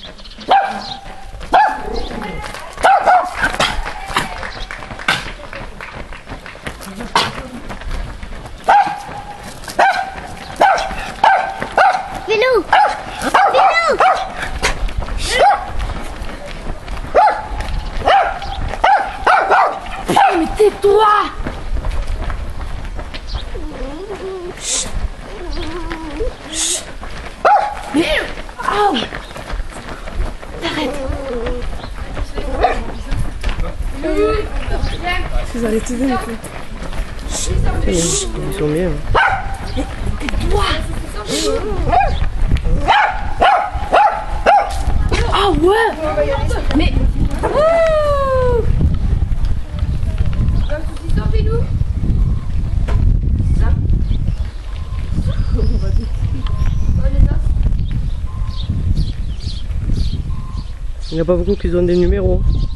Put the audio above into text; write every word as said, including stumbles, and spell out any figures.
Vélo! Vélo! Oh, mais tais-toi! Chut. Chut. Mais... Oh. T'arrêtes. Vous allez t'aider les filles. Ils sont bien. Mais tais-toi! Ah ouais! Mais... Ouh. Il n'y en a pas beaucoup qui donnent des numéros.